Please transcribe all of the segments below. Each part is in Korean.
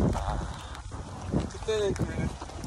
그때는 그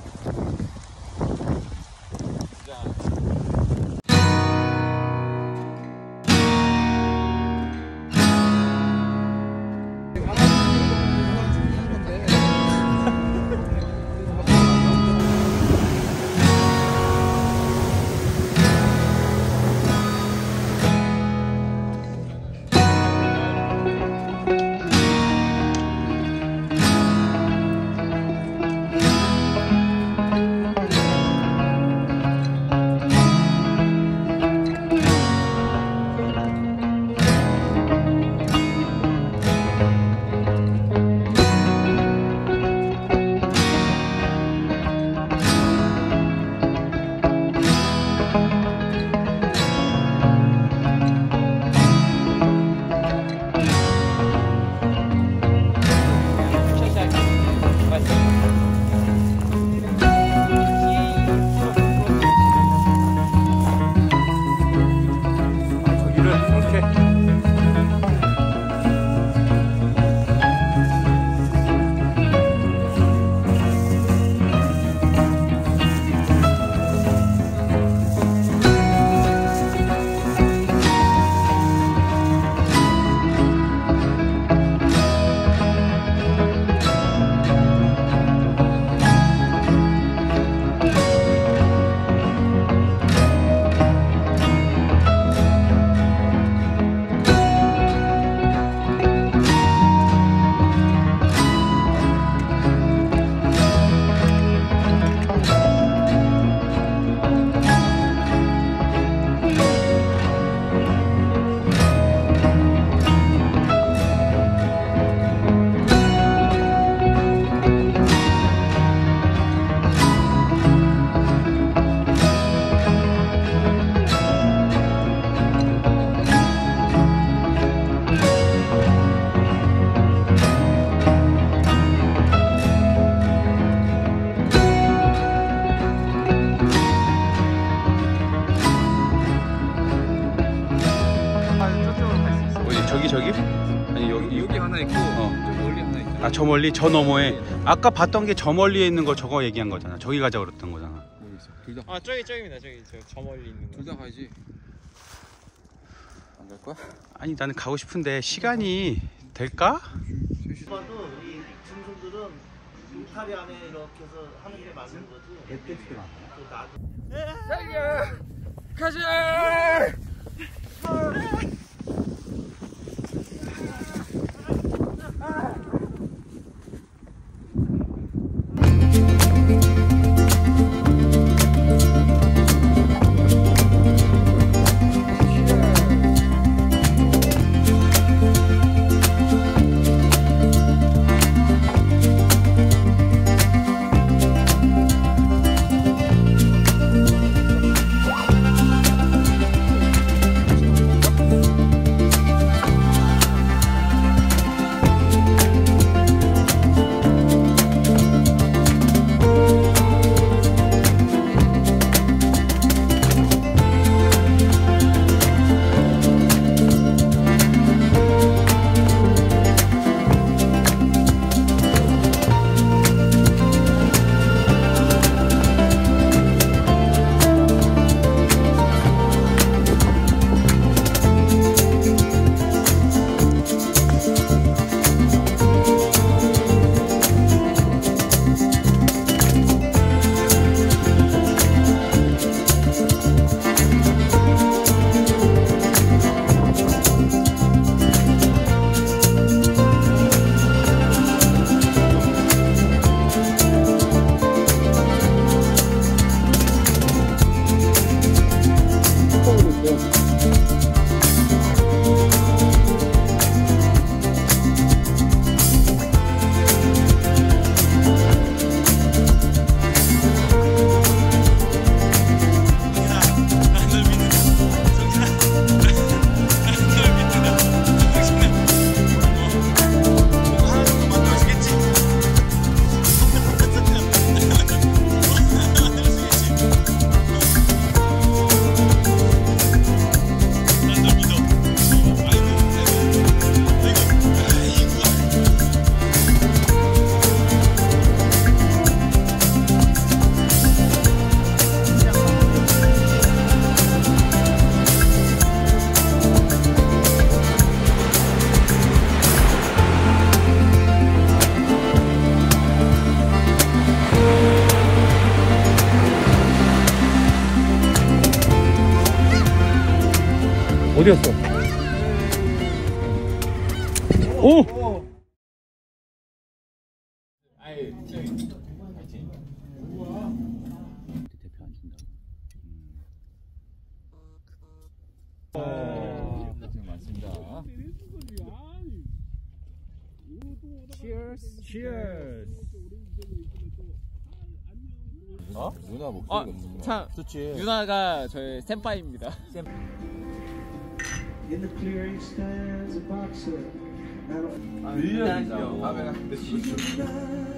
저기? 아니 여기 하나 있고 저 멀리 하나 있잖아. 아, 저 멀리 저 너머에 아까 봤던 게 저 멀리에 있는 거 저거 얘기한 거잖아. 저기 가자 그랬던 거잖아. 모르겠어. 둘 다. 아 저기입니다. 저기 저 멀리 있는 거. 둘 다 가야지. 안 갈 거야? 아니 나는 가고 싶은데 시간이 될까? 봐도 이 짐승들은 울타리 안에 이렇게 해서 하는 게 맞는 거지. 가자. 어디였어? 오! 아니 저기 파이팅. 대표 안 준다. 고생 많습니다. 어? 누나 목소리가 없는 참 유나가 저의 센파입니다. In the clearing stands a boxer. 밀려있죠.